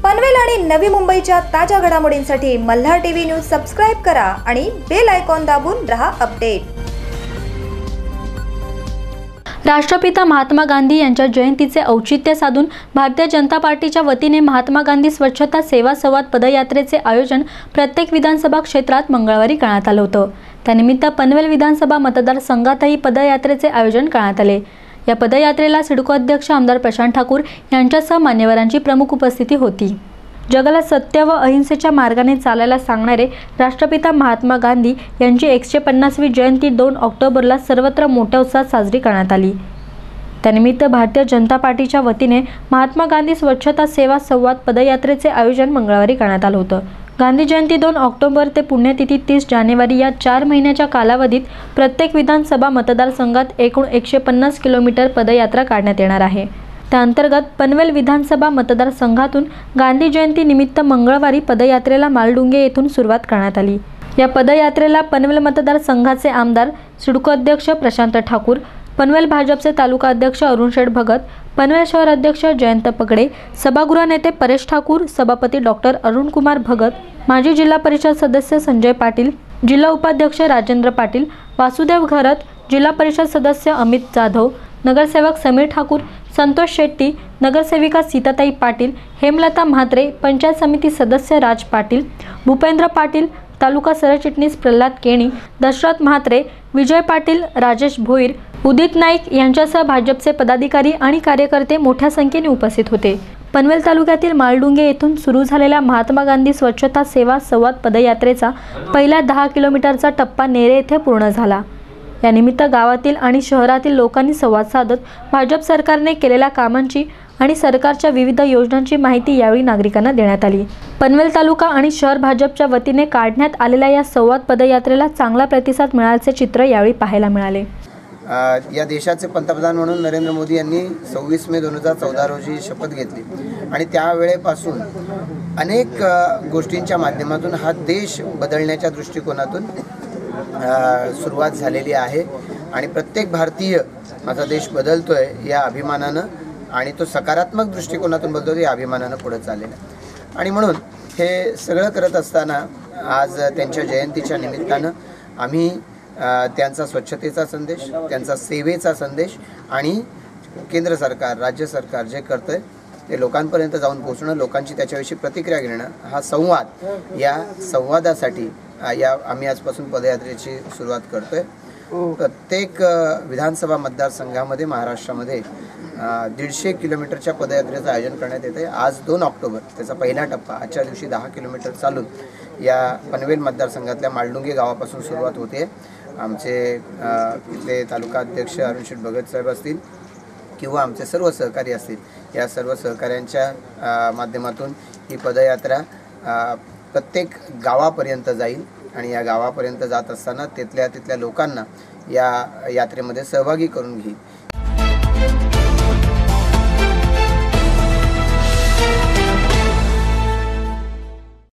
पनवेल आणि नवी मुंबईच्या ताज्या घडामोडींसाठी मल्हार टीव्ही न्यूज सबस्क्राइब करा आणि बेल आयकॉन दाबून रहा अपडेट। राष्ट्रपिता महात्मा गांधी यांच्या जयंतीचे औचित्य साधून भारतीय जनता पार्टीच्या वतीने महात्मा गांधी स्वच्छता सेवा संवाद पदयात्रेचे आयोजन प्रत्येक विधानसभा क्षेत्रात मंगळवारी करण्यात आले होते। त्यानिमित्त पनवेल विधानसभा मतदारसंघातही पदयात्रेचे आयोजन करण्यात आले। या पदयात्रेला सिडको अध्यक्ष आमदार प्रशांत ठाकूर यांच्यासह मान्यवरांची प्रमुख उपस्थिती होती। जगाला सत्य व अहिंसेच्या मार्गाने चालायला सांगणारे राष्ट्रपिता महात्मा गांधी यांची 150वी जयंती 2 ऑक्टोबरला सर्वत्र मोठ्या उत्साहात साजरी करण्यात आली। त्यानिमित्त भारतीय जनता पार्टीच्या वतीने महात्मा गांधी स्वच्छता सेवा संवाद पदयात्रेचे आयोजन मंगळवारी करण्यात आले होते। गांधी जयंती 2 ऑक्टोबर ते पुण्यतिथी 30 जानेवारी या 4 महिन्याच्या कालावधीत प्रत्येक विधानसभा मतदारसंघात एकूण 150 किलोमीटर पदयात्रा काढण्यात येणार आहे। त्या अंतर्गत पनवेल विधानसभा मतदारसंघातून गांधी जयंती निमित्त मंगळवारी पदयात्रेला मालडुंगे येथून सुरुवात करण्यात आली। या पदयात्रेला पनवेल मतदारसंघाचे आमदार सिडको अध्यक्ष प्रशांत ठाकूर, पनवेल भाजपचे तालुका अध्यक्ष अरुण शेठ भगत, पनवेल शहर अध्यक्ष जयंत पगडे, सभागृह नेते परेश ठाकूर, सभापती डॉक्टर अरुण कुमार भगत, माजी जिल्हा परिषद सदस्य संजय पाटील, जिल्हा उपाध्यक्ष राजेंद्र पाटील, वासुदेव घरत, जिल्हा परिषद सदस्य अमित जाधव, नगरसेवक समीर ठाकूर, संतोष शेट्टी, नगरसेविका सीताताई पाटील, हेमलता म्हात्रे, पंचायत समिती सदस्य राज पाटील, भूपेंद्र पाटील, तालुका सरचिटणीस प्रल्हाद केणी, दशरथ म्हात्रे, विजय पाटील, राजेश भोईर, उदित नाईक यांच्यासह भाजपचे पदाधिकारी आणि कार्यकर्ते मोठ्या संख्येने उपस्थित होते। पनवेल तालुक्यातील मालडुंगे येथून सुरू झालेल्या महात्मा गांधी स्वच्छता सेवा संवाद पदयात्रेचा पहिला 10 किलोमीटरचा टप्पा नेरे येथे पूर्ण झाला। या निमित्त गावातील आणि शहरातील लोकांनी संवाद साधत भाजप सरकारने केलेल्या कामांची आणि सरकारच्या विविध योजनांची माहिती यावेळी नागरिकांना देण्यात आली। पनवेल तालुका आणि शहर भाजपच्या वतीने काढण्यात आलेल्या या संवाद पदयात्रेला चांगला प्रतिसाद मिळाल्याचे चित्र यावेळी पाहायला मिळाले। या देशाचे पंतप्रधान म्हणून नरेंद्र मोदी यांनी 26 मे 2014 रोजी शपथ घेतली आणि त्यावेळेपासून अनेक गोष्टींच्या माध्यमातून हा देश बदलण्याच्या दृष्टिकोनातून सुरुवात झालेली आहे आणि प्रत्येक भारतीय माझा देश बदलतोय या अभिमानानं आणि तो सकारात्मक दृष्टिकोनातून बदलतोय या अभिमानानं पुढे चाललेला आहे। आणि म्हणून हे सगळं करत असताना आज त्यांच्या जयंतीच्या निमित्तानं आम्ही त्यांचा स्वच्छतेचा संदेश, त्यांचा सेवेचा संदेश आणि केंद्र सरकार, राज्य सरकार जे करतंय ते लोकांपर्यंत जाऊन पोहोचणं, लोकांची त्याच्याविषयी प्रतिक्रिया घेणं, हा संवाद, या संवादासाठी आम्ही आजपासून पदयात्रेची सुरुवात करतोय। प्रत्येक विधानसभा मतदारसंघामध्ये महाराष्ट्रामध्ये 150 किलोमीटरच्या पदयात्रेचं आयोजन करण्यात येते। आज 2 ऑक्टोबर त्याचा पहिला टप्पा, आजच्या दिवशी 10 किलोमीटर चालून या पनवेल मतदारसंघातल्या मालडुंगे गावापासून सुरुवात होते। आमचे इथले तालुका अध्यक्ष अरुण शेठ भगत साहेब असतील किंवा आमचे सर्व सहकारी असतील, या सर्व सहकाऱ्यांच्या माध्यमातून ही पदयात्रा प्रत्येक गावापर्यंत जाईल आणि या गावापर्यंत जात असताना तिथल्या लोकांना या यात्रेमध्ये सहभागी करून घेईल।